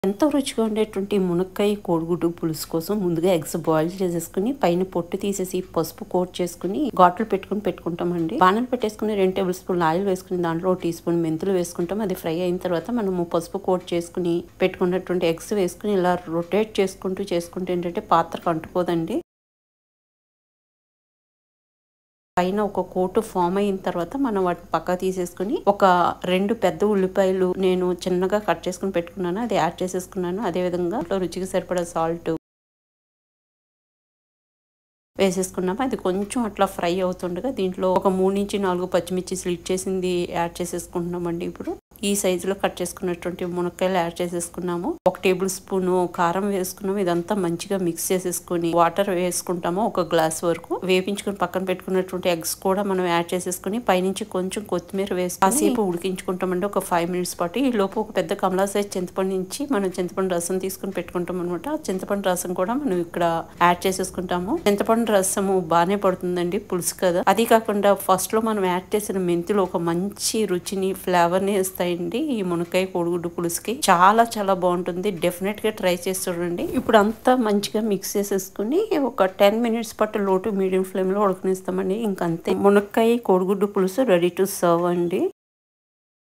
ఎంతో రుచిగా ఉండేటువంటి మునక్కాయ కోడిగుడ్డు పులుసు కోసం ముందుగా ఎగ్స్ బాయిల్ చేసేసుకుని పైన పొట్టు తీసేసి పసుపు కోట్ చేసుకుని ఘాట్లు పెట్టుకుంటామండి. బాణలు పెట్టేసుకుని 2 టేబుల్ స్పూన్లు ఆయిల్ వేసుకుని దాంట్లో 1 టీ స్పూన్ మెంతులు వేసుకుంటాం. అది ఫ్రై అయిన తర్వాత మనము పసుపు కోట్ చేసుకుని పెట్టుకున్నటువంటి ఎగ్స్ వేసుకుని ఇలా రొటేట్ చేసుకుంటూ ఏంటంటే పాత్రకు అంటుకోదండి. పైన ఒక కోటు ఫామ్ అయిన తర్వాత మనం వాటిని పక్క తీసేసుకుని ఒక 2 పెద్ద ఉల్లిపాయలు నేను చిన్నగా కట్ చేసుకుని పెట్టుకున్నాను, అది యాడ్ చేసేసుకున్నాను. అదే విధంగా రుచికి సరిపడా సాల్ట్ వేసేసుకున్నాము. అది కొంచెం అట్లా ఫ్రై అవుతుండగా దీంట్లో ఒక 3 నుంచి 4 పచ్చిమిర్చి స్లిట్ చేసింది యాడ్ చేసేసుకుంటున్నామండి. ఇప్పుడు ఈ సైజులో కట్ చేసుకున్నటువంటి మునక్కాయలు యాడ్ చేసేసుకున్నాము. 1 టేబుల్ స్పూన్ కారం వేసుకున్నాము. ఇదంతా మంచిగా మిక్స్ చేసేసుకుని వాటర్ వేసుకుంటాము. 1 గ్లాస్ వరకు వేపించుకుని పక్కన పెట్టుకున్నటువంటి ఎగ్స్ కూడా మనం యాడ్ చేసేసుకుని పైనుంచి కొంచెం కొత్తిమీర వేసుకుని కాసేపు ఉడికించుకుంటామండి. ఒక 5 మినిట్స్ పాటు. ఈ లోపు ఒక పెద్ద కమలా సైజ్ చింతపండు నుంచి మనం చింతపండు రసం తీసుకుని పెట్టుకుంటాం అనమాట. చింతపండు రసం కూడా మనం ఇక్కడ యాడ్ చేసేసుకుంటాము. చింతపండు రసము బాగానే పడుతుందండి పులుసు కదా. అది కాకుండా ఫస్ట్ లో మనం యాడ్ చేసిన మెంతులు ఒక మంచి రుచిని ఫ్లేవర్ ని ఇస్తాయండి. ఈ మునక్కాయ కోడిగుడ్డు పులుసుకి చాలా చాలా బాగుంటుంది. డెఫినెట్ గా ట్రై చేసి చూడండి. ఇప్పుడు అంతా మంచిగా మిక్స్ చేసేసుకుని ఒక 10 మినిట్స్ పాటు లో టు మీడియం ఫ్లేమ్ లో ఉడకనిస్తామండి. ఇంకంతే మునక్కాయ కోడిగుడ్డు పులుసు రెడీ టు సర్వ్ అండి.